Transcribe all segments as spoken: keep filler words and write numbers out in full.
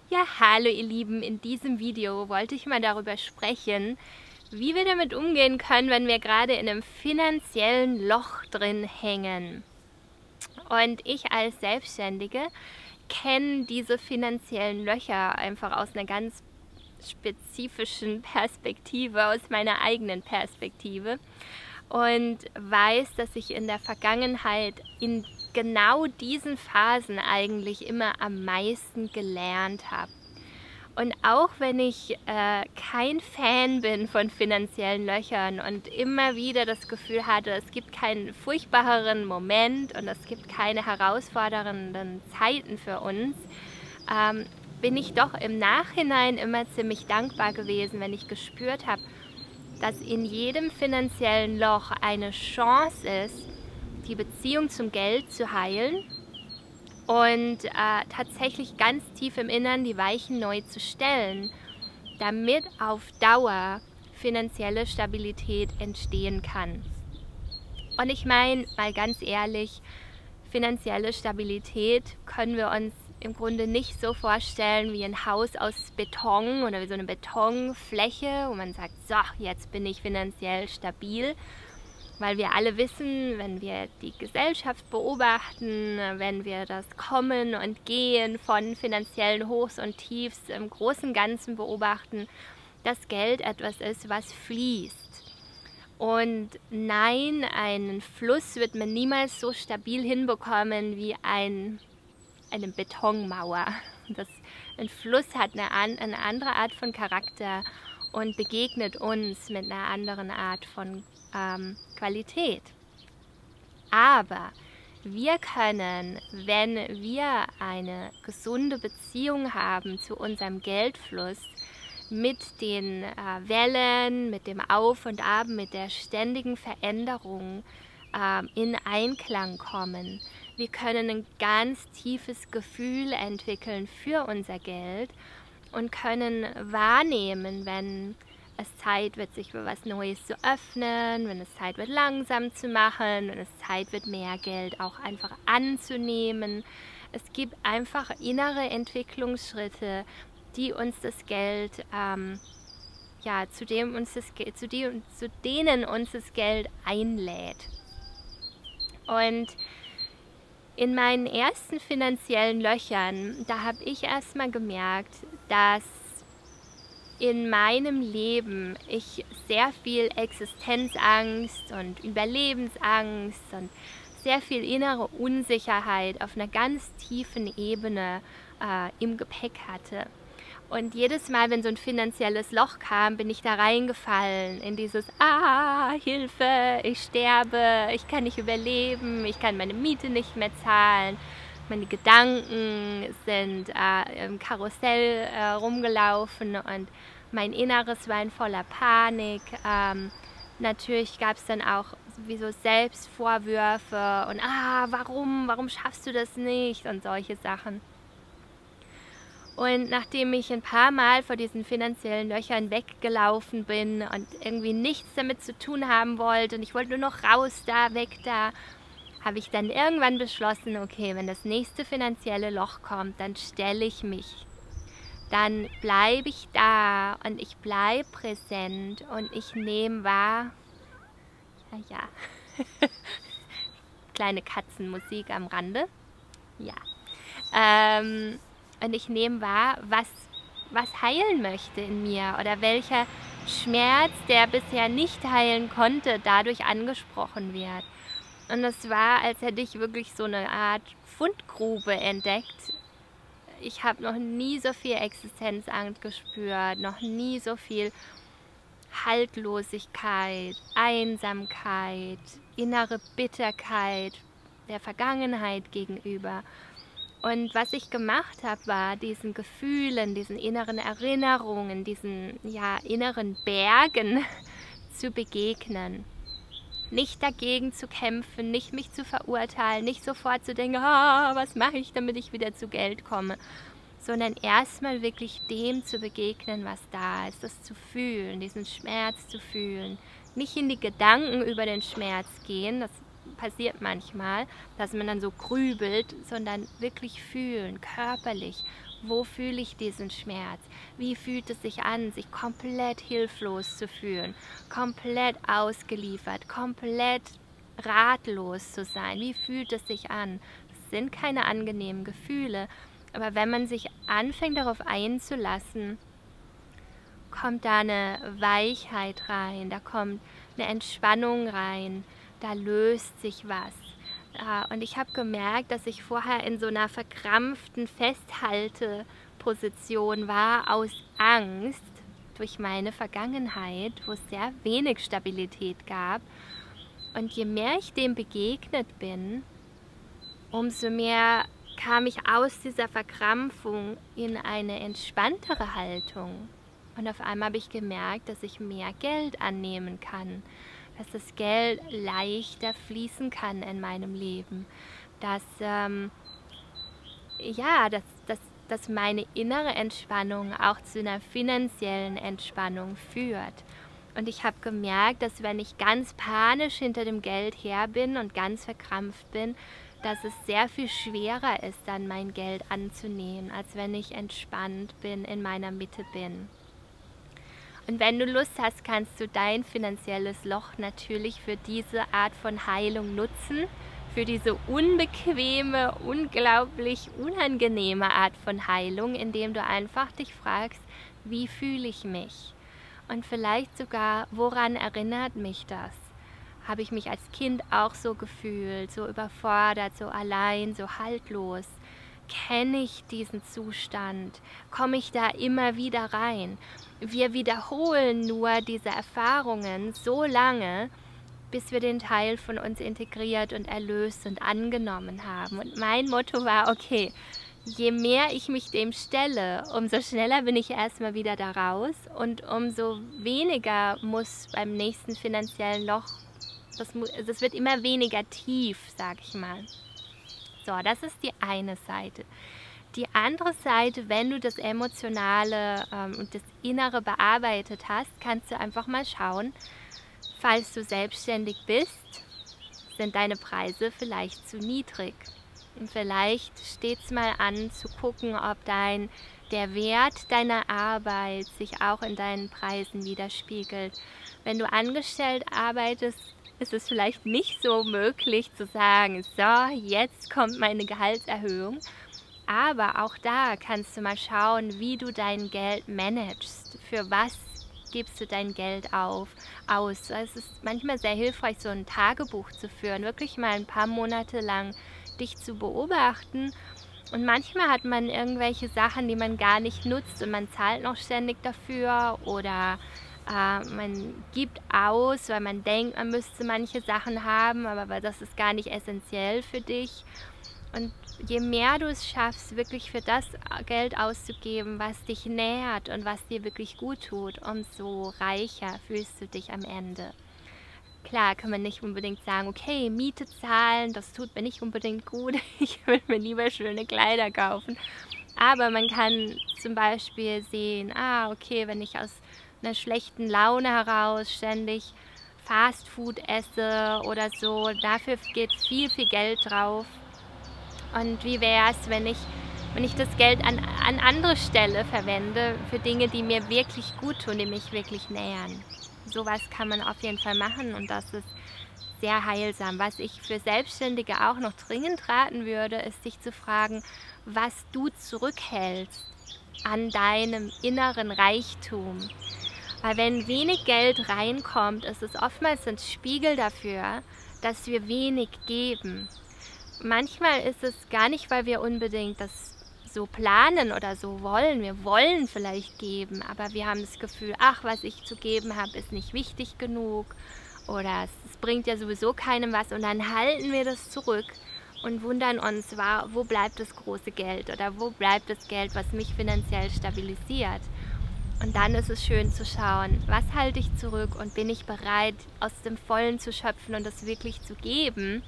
Ja, hallo ihr Lieben, in diesem Video wollte ich mal darüber sprechen, wie wir damit umgehen können, wenn wir gerade in einem finanziellen Loch drin hängen. Und ich als Selbstständige kenne diese finanziellen Löcher einfach aus einer ganz spezifischen Perspektive, aus meiner eigenen Perspektive. Und weiß, dass ich in der Vergangenheit in genau diesen Phasen eigentlich immer am meisten gelernt habe. Und auch wenn ich äh, kein Fan bin von finanziellen Löchern und immer wieder das Gefühl hatte, es gibt keinen furchtbareren Moment und es gibt keine herausfordernden Zeiten für uns, ähm, bin ich doch im Nachhinein immer ziemlich dankbar gewesen, wenn ich gespürt habe, dass in jedem finanziellen Loch eine Chance ist, die Beziehung zum Geld zu heilen und äh, tatsächlich ganz tief im Innern die Weichen neu zu stellen, damit auf Dauer finanzielle Stabilität entstehen kann. Und ich meine, mal ganz ehrlich, finanzielle Stabilität können wir uns im Grunde nicht so vorstellen wie ein Haus aus Beton oder wie so eine Betonfläche, wo man sagt, so, jetzt bin ich finanziell stabil. Weil wir alle wissen, wenn wir die Gesellschaft beobachten, wenn wir das Kommen und Gehen von finanziellen Hochs und Tiefs im großen und Ganzen beobachten, dass Geld etwas ist, was fließt. Und nein, einen Fluss wird man niemals so stabil hinbekommen wie ein eine Betonmauer. Das, ein Fluss hat eine, eine andere Art von Charakter und begegnet uns mit einer anderen Art von ähm, Qualität. Aber wir können, wenn wir eine gesunde Beziehung haben zu unserem Geldfluss, mit den äh, Wellen, mit dem Auf und Ab, mit der ständigen Veränderung äh, in Einklang kommen. Wir können ein ganz tiefes Gefühl entwickeln für unser Geld und können wahrnehmen, wenn es Zeit wird, sich für was Neues zu öffnen, wenn es Zeit wird, langsam zu machen, wenn es Zeit wird, mehr Geld auch einfach anzunehmen. Es gibt einfach innere Entwicklungsschritte, die uns das Geld, ähm, ja, zu dem uns das, zu, die, zu denen uns das Geld einlädt. Und in meinen ersten finanziellen Löchern, da habe ich erstmal gemerkt, dass in meinem Leben ich sehr viel Existenzangst und Überlebensangst und sehr viel innere Unsicherheit auf einer ganz tiefen Ebene äh, im Gepäck hatte. Und jedes Mal, wenn so ein finanzielles Loch kam, bin ich da reingefallen in dieses Ah, Hilfe, ich sterbe, ich kann nicht überleben, ich kann meine Miete nicht mehr zahlen. Meine Gedanken sind äh, im Karussell äh, rumgelaufen und mein Inneres war in voller Panik. Ähm, natürlich gab es dann auch sowieso Selbstvorwürfe und Ah, warum, warum schaffst du das nicht und solche Sachen. Und nachdem ich ein paar Mal vor diesen finanziellen Löchern weggelaufen bin und irgendwie nichts damit zu tun haben wollte und ich wollte nur noch raus da, weg da, habe ich dann irgendwann beschlossen, okay, wenn das nächste finanzielle Loch kommt, dann stelle ich mich. Dann bleibe ich da und ich bleibe präsent und ich nehme wahr, ja, ja, kleine Katzenmusik am Rande, ja, ähm, und ich nehme wahr, was, was heilen möchte in mir oder welcher Schmerz, der bisher nicht heilen konnte, dadurch angesprochen wird. Und es war, als hätte ich wirklich so eine Art Fundgrube entdeckt. Ich habe noch nie so viel Existenzangst gespürt, noch nie so viel Haltlosigkeit, Einsamkeit, innere Bitterkeit der Vergangenheit gegenüber. Und was ich gemacht habe, war diesen Gefühlen, diesen inneren Erinnerungen, diesen ja, inneren Bergen zu begegnen. Nicht dagegen zu kämpfen, nicht mich zu verurteilen, nicht sofort zu denken, ah, was mache ich, damit ich wieder zu Geld komme, sondern erstmal wirklich dem zu begegnen, was da ist, das zu fühlen, diesen Schmerz zu fühlen. Nicht in die Gedanken über den Schmerz gehen, das passiert manchmal, dass man dann so grübelt, sondern wirklich fühlen, körperlich. Wo fühle ich diesen Schmerz? Wie fühlt es sich an, sich komplett hilflos zu fühlen, komplett ausgeliefert, komplett ratlos zu sein? Wie fühlt es sich an? Das sind keine angenehmen Gefühle, aber wenn man sich anfängt, darauf einzulassen, kommt da eine Weichheit rein, da kommt eine Entspannung rein, da löst sich was. Und ich habe gemerkt, dass ich vorher in so einer verkrampften Festhalteposition war, aus Angst durch meine Vergangenheit, wo es sehr wenig Stabilität gab. Und je mehr ich dem begegnet bin, umso mehr kam ich aus dieser Verkrampfung in eine entspanntere Haltung. Und auf einmal habe ich gemerkt, dass ich mehr Geld annehmen kann, dass das Geld leichter fließen kann in meinem Leben, dass, ähm, ja, dass, dass, dass meine innere Entspannung auch zu einer finanziellen Entspannung führt. Und ich habe gemerkt, dass wenn ich ganz panisch hinter dem Geld her bin und ganz verkrampft bin, dass es sehr viel schwerer ist, dann mein Geld anzunehmen, als wenn ich entspannt bin, in meiner Mitte bin. Und wenn du Lust hast, kannst du dein finanzielles Loch natürlich für diese Art von Heilung nutzen, für diese unbequeme, unglaublich unangenehme Art von Heilung, indem du einfach dich fragst, wie fühle ich mich? Und vielleicht sogar, woran erinnert mich das? Habe ich mich als Kind auch so gefühlt, so überfordert, so allein, so haltlos? Kenne ich diesen Zustand? Komme ich da immer wieder rein? Wir wiederholen nur diese Erfahrungen so lange, bis wir den Teil von uns integriert und erlöst und angenommen haben. Und mein Motto war, okay, je mehr ich mich dem stelle, umso schneller bin ich erstmal wieder da raus und umso weniger muss beim nächsten finanziellen Loch, das, das wird immer weniger tief, sag ich mal. So, das ist die eine Seite. Die andere Seite, wenn du das Emotionale ähm, und das Innere bearbeitet hast, kannst du einfach mal schauen, falls du selbstständig bist, sind deine Preise vielleicht zu niedrig. Und vielleicht steht es mal an zu gucken, ob dein, der Wert deiner Arbeit sich auch in deinen Preisen widerspiegelt. Wenn du angestellt arbeitest, ist es vielleicht nicht so möglich zu sagen, so, jetzt kommt meine Gehaltserhöhung. Aber auch da kannst du mal schauen, wie du dein Geld managst. Für was gibst du dein Geld auf, aus? Es ist manchmal sehr hilfreich, so ein Tagebuch zu führen, wirklich mal ein paar Monate lang dich zu beobachten. Und manchmal hat man irgendwelche Sachen, die man gar nicht nutzt und man zahlt noch ständig dafür oder äh, man gibt aus, weil man denkt, man müsste manche Sachen haben, aber das ist gar nicht essentiell für dich. Und je mehr du es schaffst, wirklich für das Geld auszugeben, was dich nährt und was dir wirklich gut tut, umso reicher fühlst du dich am Ende. Klar kann man nicht unbedingt sagen, okay, Miete zahlen, das tut mir nicht unbedingt gut, ich will mir lieber schöne Kleider kaufen. Aber man kann zum Beispiel sehen, ah, okay, wenn ich aus einer schlechten Laune heraus ständig Fastfood esse oder so, dafür geht viel, viel Geld drauf. Und wie wäre es, wenn ich, wenn ich das Geld an, an andere Stelle verwende, für Dinge, die mir wirklich gut tun, die mich wirklich nähern. Sowas kann man auf jeden Fall machen und das ist sehr heilsam. Was ich für Selbstständige auch noch dringend raten würde, ist sich zu fragen, was du zurückhältst an deinem inneren Reichtum. Weil wenn wenig Geld reinkommt, ist es oftmals ein Spiegel dafür, dass wir wenig geben. Manchmal ist es gar nicht, weil wir unbedingt das so planen oder so wollen. Wir wollen vielleicht geben, aber wir haben das Gefühl, ach, was ich zu geben habe, ist nicht wichtig genug oder es, es bringt ja sowieso keinem was und dann halten wir das zurück und wundern uns, wo bleibt das große Geld oder wo bleibt das Geld, was mich finanziell stabilisiert. Und dann ist es schön zu schauen, was halte ich zurück und bin ich bereit, aus dem Vollen zu schöpfen und das wirklich zu geben.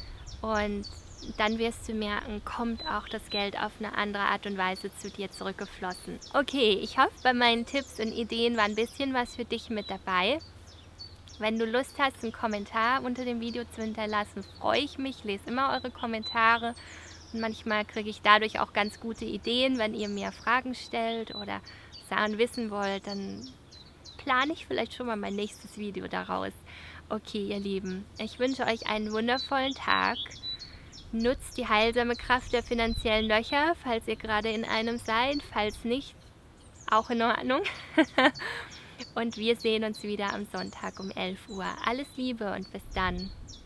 Und dann wirst du merken, kommt auch das Geld auf eine andere Art und Weise zu dir zurückgeflossen. Okay, ich hoffe, bei meinen Tipps und Ideen war ein bisschen was für dich mit dabei. Wenn du Lust hast, einen Kommentar unter dem Video zu hinterlassen, freue ich mich. Ich lese immer eure Kommentare und manchmal kriege ich dadurch auch ganz gute Ideen, wenn ihr mir Fragen stellt oder Sachen wissen wollt, dann plane ich vielleicht schon mal mein nächstes Video daraus. Okay, ihr Lieben, ich wünsche euch einen wundervollen Tag. Nutzt die heilsame Kraft der finanziellen Löcher, falls ihr gerade in einem seid. Falls nicht, auch in Ordnung. Und wir sehen uns wieder am Sonntag um elf Uhr. Alles Liebe und bis dann.